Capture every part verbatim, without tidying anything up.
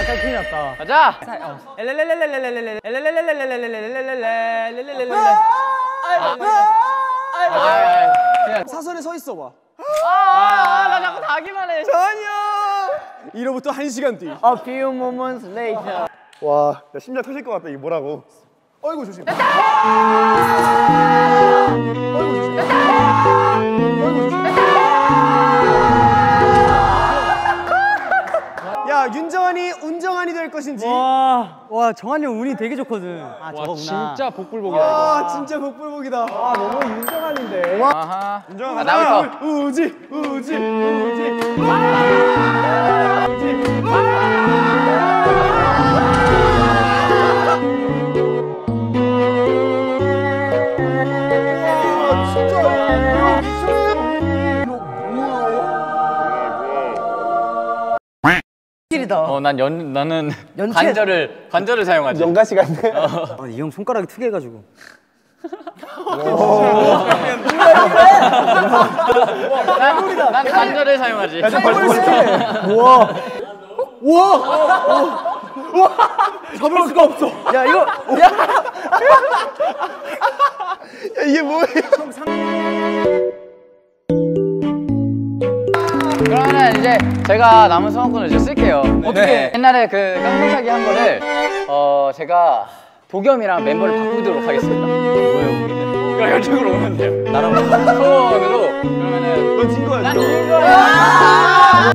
잘 큰일 났다. 가자. 사선에 서 있어 봐. 아, 나 자꾸 자기만 해. 전혀. 이로부터 한 시간 뒤. A few moments later. 와, 야, 심장 터질 것 같다. 이게 뭐라고? 어이구 조심. 됐다. 어이구 조심. 됐다. 어이구 조심. 야, 윤정환이 운정환이 될 것인지. 와, 와 정한이 형 운이 되게 좋거든. 아, 와, 저거구나. 진짜 복불복이다. 와, 이거. 진짜 복불복이다. 와, 너무 윤정환인데. 와. 아하. 윤정환 아, 가자. 나부터. 우지, 우지, 우지. 어, 난 연, 나는 연체- 관절을 관절을 사용하지. 연가시 같네. 아, 이 형 손가락이 특이해가지고. 난, 난 관절을 사용하지. 우와. 우와. 우와. 잡을 수가 없어. 야 이거 야, 이게 뭐예요? 그러면 이제 제가 남은 소원권을 이제 쓸게요. 어떻게? 옛날에 그 깡통차기 한 거를 어 제가 도겸이랑 멤버를 바꾸도록 하겠습니다. 뭐예요? 그럼 이쪽으로 오면 돼요. 나랑 소원으로. 그러면은 너 진 거야. 난 지금. 이거야.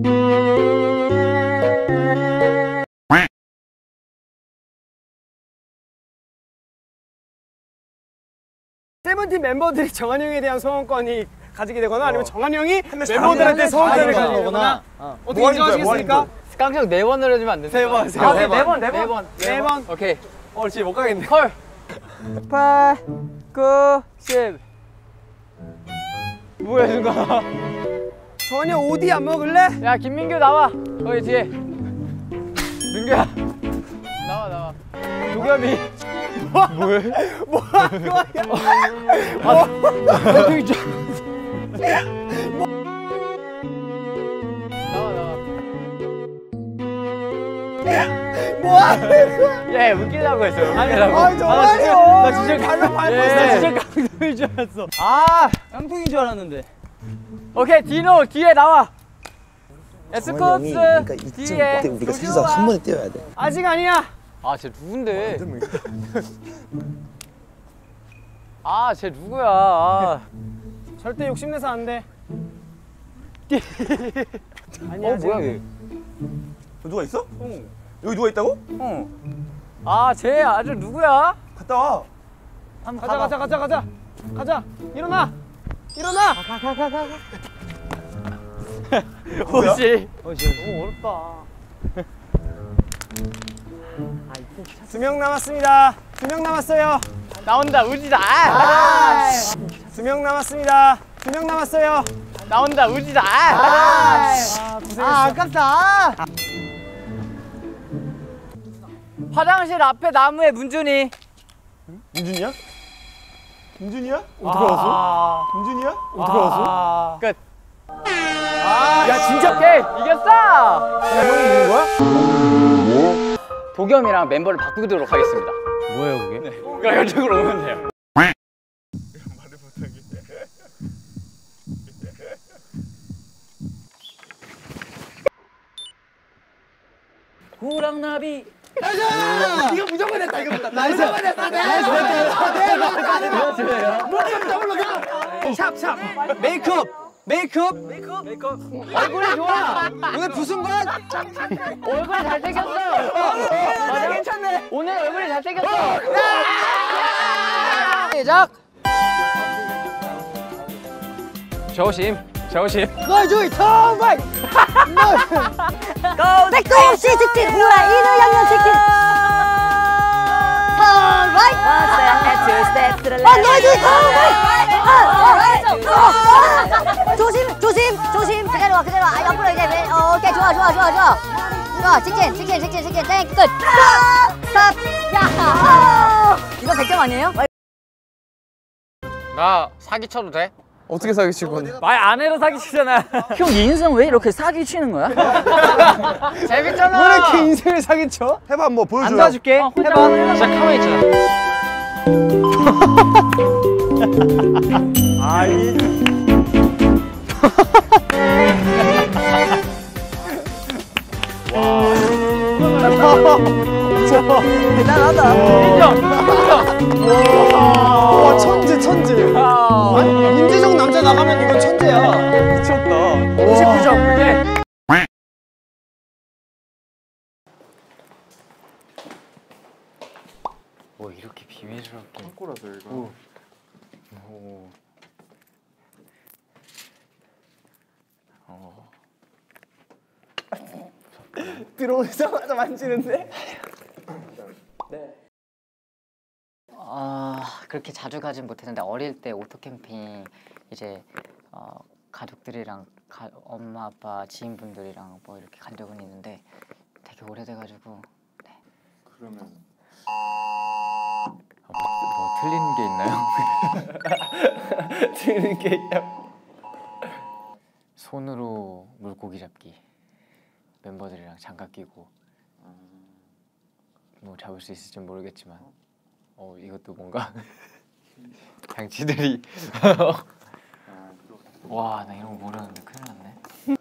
세븐틴 member들이 정한 형에 대한 소원권이 가지게 되거나 아니면 정한 형이 멤버들한테 소원권을 가지게 되거나 어떻게 인정하시겠습니까? 깡총 네 번을 해주면 안 되나? 세 번, 세 아, 번. 네, 네 번, 네 네 번, 번. 네 네 번. 번. 오케이. 어, 진짜 못 가겠네. 콜. 팔, 구, 십. 뭐야 순간? 전혀 오디 안 먹을래? 야 김민규 나와. 거기 뒤에. 민규야. 나와 나와. 도겸이. 뭐해? 뭐야, 뭐야. 어떻게 좀. 나와 나와. 뭐 하는 거야? 야 웃기려고 했어. 웃기려고. 아, 정말요. 나 진짜 발로 밟고 예. 있어. 나 진짜 깡통인 줄 알았어. 아, 깡통인 줄 알았는데. 오케이 디노 뒤에 나와. 에스코트 그러니까 뒤에. 우리가 셋이서 한 번에 뛰어야 돼. 아직 아니야. 아, 쟤 누군데? 아, 쟤 누구야? 아. 절대 욕심내서 안 돼. 아니야, 어, 뭐야, 얘? 누가 있어? 응. 여기 누가 있다고? 어. 아, 쟤 아주 누구야? 갔다 와. 한번 가자, 가자, 가자, 가자. 가자. 일어나. 일어나. 가, 가, 가, 가. 뭐지? 어, 진짜 너무 어렵다. 두 명 남았습니다. 두 명 남았어요. 나온다, 우지다. 아! 두 명 남았습니다. 두 명 남았어요. 나온다, 우지다. 아, 고생했어. 아, 아깝다. 화장실 앞에 나무에 문준이. 민준이야? 민준이야? 어떻게 알았어? 민준이야? 어떻게 알았어? 끝. 아, 야, 진짜 오케이. 이겼어. 형이 이긴 거야? 도겸이랑 멤버를 바꾸도록 하겠습니다. 뭐예요, 그게? 네. 그럼 이쪽으로 오면 돼요. 호랑나비. 이거 무조건 했다. 이거 나이스. 무조건 했다. 나이스. 샵, 샵. 메이크업. 메이크업. 메이크업. 메이크업. 얼굴이 좋아. 오늘 부순 건? 얼굴이 잘생겼어. 맞아? 괜찮네. 오늘 얼굴이 잘생겼어. 시작. 조심, 조심. 널 주의 톰바이. 백도시 직진 후라 이누 양념 직진 alright 널 주의 톰바이 조심 조심 조심 그대로 와 그대로 와 아, 옆으로 이제 왼- 어, 오케이 좋아 좋아 좋아 좋아 좋아 직진 직진 직진 직진 땡 끝 스탑 야 이거 백 점 아니에요? 나 사기 쳐도 돼? 어떻게 사기칠 건데? 말 안 해도 사기치잖아. 형 인생 왜 이렇게 사기 치는 거야? 재밌잖아. 왜 이렇게 인생을 사기쳐? 해봐 한번 보여줘. 안 도와줄게. 어, 해봐. 진짜 가만히 있잖아. 아이. 대단하다. 와 천재 천재. 아니 문제적 남자 나가면 이건 천재야. 미쳤다. 오십구 점 그게. 뭐 이렇게 비밀스럽게. 창고라서 이거. 오. 오. 어. 들어오자마자 만지는데? 아 그렇게 자주 가진 못했는데 어릴 때 오토 캠핑 이제 어, 가족들이랑 가, 엄마 아빠 지인분들이랑 뭐 이렇게 간 적은 있는데 되게 오래돼가지고. 네. 그러면 아, 뭐, 뭐 틀린 게 있나요? 들는 게 있냐? 손으로 물고기 잡기. 멤버들이랑 장갑 끼고 뭐 잡을 수 있을지 모르겠지만 어 이것도 뭔가 장치들이 와 나 이런 거 모르는데 큰일 났네.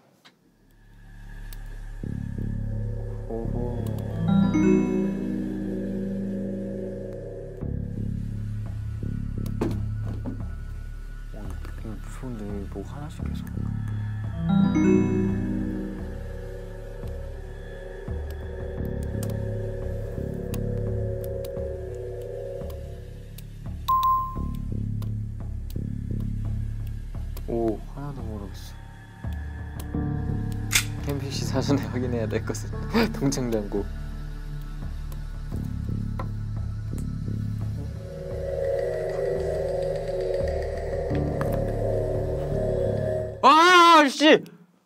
오호. 어, 이거 무서운데 뭐 하나씩 계속. 오 하나도 모르겠어. 햄피씨 사전에 확인해야 될 것은 동창 잔고. 아 씨!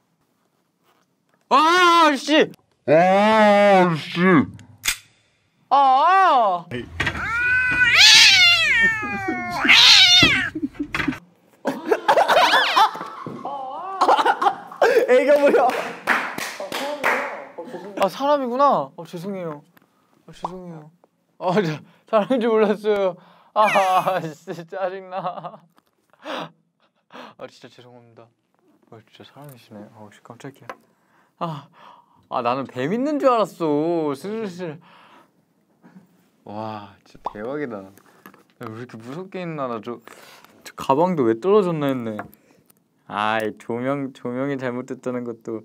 아 씨! 아 씨! 아! 애가 뭐야? 아 사람이구나. 어 죄송해요. 아 죄송해요. 아 저, 사람인 줄 몰랐어요. 아 진짜 짜증나. 아 진짜 죄송합니다. 아 진짜 사람이시네. 아 깜짝이야. 아, 아 나는 뱀 있는 줄 알았어. 슬슬. 와 진짜 대박이다. 야, 왜 이렇게 무섭게 있나. 나 저 저 가방도 왜 떨어졌나 했네. 아이 조명 조명이 잘못됐다는 것도.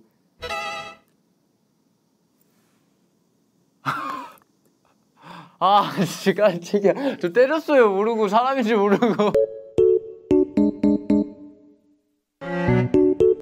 아 진짜 깜짝이야. 저 때렸어요 모르고 사람인지 모르고.